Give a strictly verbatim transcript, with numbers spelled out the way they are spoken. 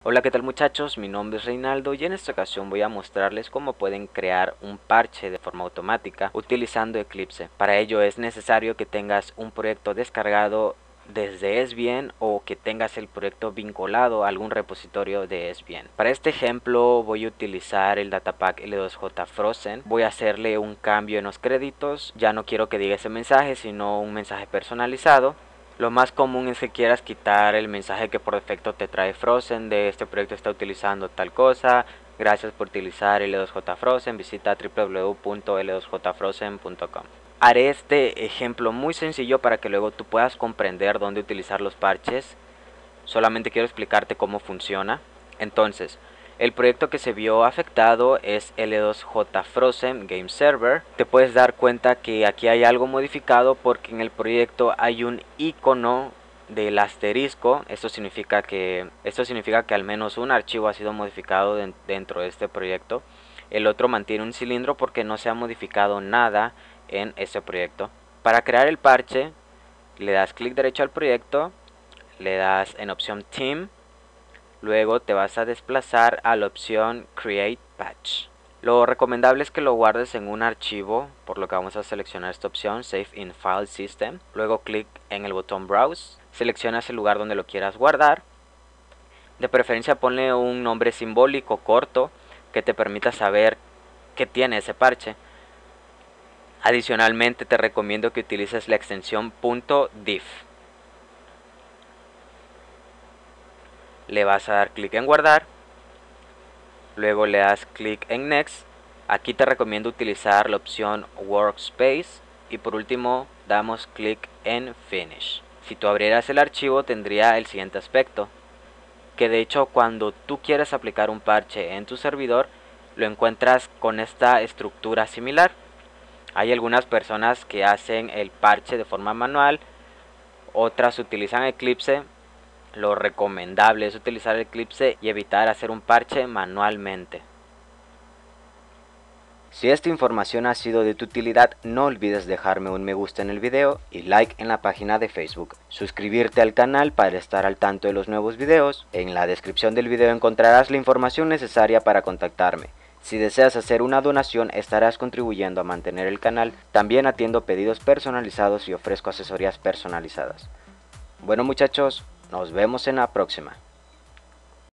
Hola, ¿qué tal muchachos? Mi nombre es Reinaldo y en esta ocasión voy a mostrarles cómo pueden crear un parche de forma automática utilizando Eclipse. Para ello es necesario que tengas un proyecto descargado desde Sbien o que tengas el proyecto vinculado a algún repositorio de Sbien. Para este ejemplo voy a utilizar el Datapack L dos J Frozen. Voy a hacerle un cambio en los créditos. Ya no quiero que diga ese mensaje, sino un mensaje personalizado. Lo más común es que quieras quitar el mensaje que por defecto te trae Frozen de este proyecto está utilizando tal cosa. Gracias por utilizar L dos J Frozen. Visita w w w punto l dos j frozen punto com. Haré este ejemplo muy sencillo para que luego tú puedas comprender dónde utilizar los parches. Solamente quiero explicarte cómo funciona. Entonces, el proyecto que se vio afectado es L dos J Frozen Game Server. Te puedes dar cuenta que aquí hay algo modificado porque en el proyecto hay un icono del asterisco. Esto significa que, esto significa que al menos un archivo ha sido modificado de, dentro de este proyecto. El otro mantiene un cilindro porque no se ha modificado nada en ese proyecto. Para crear el parche, le das clic derecho al proyecto, le das en opción Team. Luego te vas a desplazar a la opción Create Patch. Lo recomendable es que lo guardes en un archivo, por lo que vamos a seleccionar esta opción, Save in File System. Luego clic en el botón Browse, seleccionas el lugar donde lo quieras guardar. De preferencia ponle un nombre simbólico corto que te permita saber qué tiene ese parche. Adicionalmente te recomiendo que utilices la extensión .diff. Le vas a dar clic en guardar, luego le das clic en Next. Aquí te recomiendo utilizar la opción Workspace y por último damos clic en Finish. Si tú abrieras el archivo tendría el siguiente aspecto, que de hecho cuando tú quieres aplicar un parche en tu servidor lo encuentras con esta estructura similar. Hay algunas personas que hacen el parche de forma manual, otras utilizan Eclipse. Lo recomendable es utilizar Eclipse y evitar hacer un parche manualmente. Si esta información ha sido de tu utilidad, no olvides dejarme un me gusta en el video y like en la página de Facebook. Suscribirte al canal para estar al tanto de los nuevos videos. En la descripción del video encontrarás la información necesaria para contactarme. Si deseas hacer una donación, estarás contribuyendo a mantener el canal. También atiendo pedidos personalizados y ofrezco asesorías personalizadas. Bueno muchachos, nos vemos en la próxima.